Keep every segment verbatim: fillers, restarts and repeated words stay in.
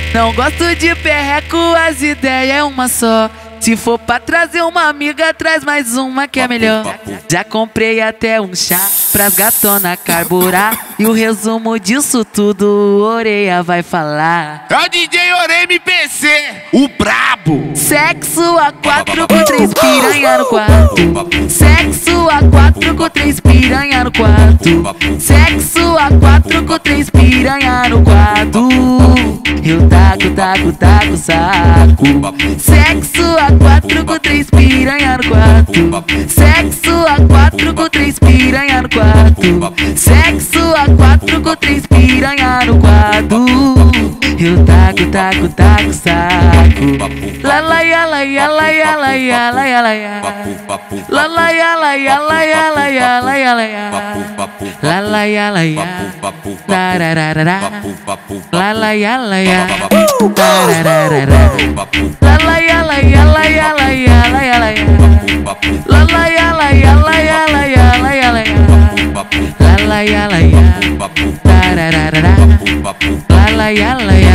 Não gosto de perreco, as ideias é uma só. Se for pra trazer uma amiga, traz mais uma que é melhor. Já comprei até um chá pras gatona carburar. E o resumo disso tudo, Oreia vai falar. É o D J Ore M P C, o brabo. Sexo a quatro com três piranha no quarto. Sexo a quatro com três piranha no quarto. Sexo a quatro com três piranha no quarto. Eu taco, taco, taco, saco. Sexo a quatro com três piranha no quarto. Sexo a quatro com três piranha no quarto. Sexo a quatro com três piranha no quarto. Eu taco, taco, taco, saco. La la ya la ya la ya la ya la ya la ya. La la ya la ya la ya la ya la ya la ya. La la ya la ya. Da da da da da. La la ya la ya. Da da da da da. La la ya la ya la ya la ya la ya la ya. La la ya la ya la ya la ya la ya la ya. La la ya la ya. Da da da da da. La la ya la ya.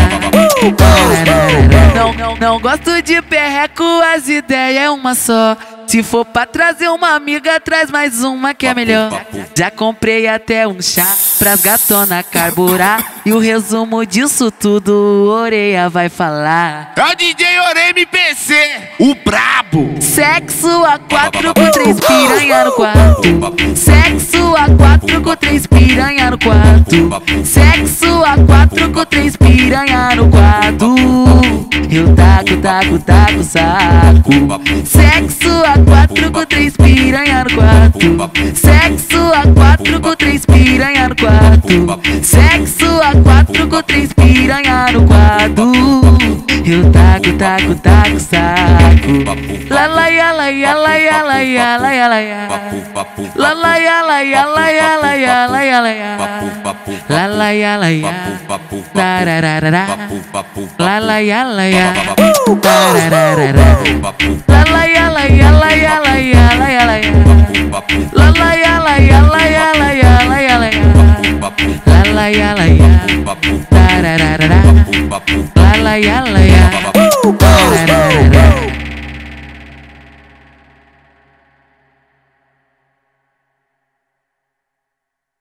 Não, não, não gosto de perreco, as ideias é uma só. Se for pra trazer uma amiga, traz mais uma que é melhor. Já comprei até um chá pras gatona carburar. E o resumo disso tudo, Oreia vai falar. É o D J Ore M P C, o brabo. Sexo a quatro com três piranha no quarto. Sexo a quatro com três piranha no quarto. Sexo a quatro com três piranha no quarto. Eu taco, taco, taco, saco. Sexo a quatro com três piranha no quarto. Sexo a quatro com três piranha no quarto. Sexo a quatro com três piranha no quarto. Eu taco, taco, taco, saco. La la ya la ya la ya la ya la ya la ya. La la ya la ya la ya la ya la ya la ya. La la ya la ya. Da da da da da. La la ya la ya. Da da da da da. La la ya la ya la ya la ya la ya la ya. La la ya la ya la ya la ya la ya la ya. La la ya la ya. Da da da da da. La la ya la ya. Da da da da da.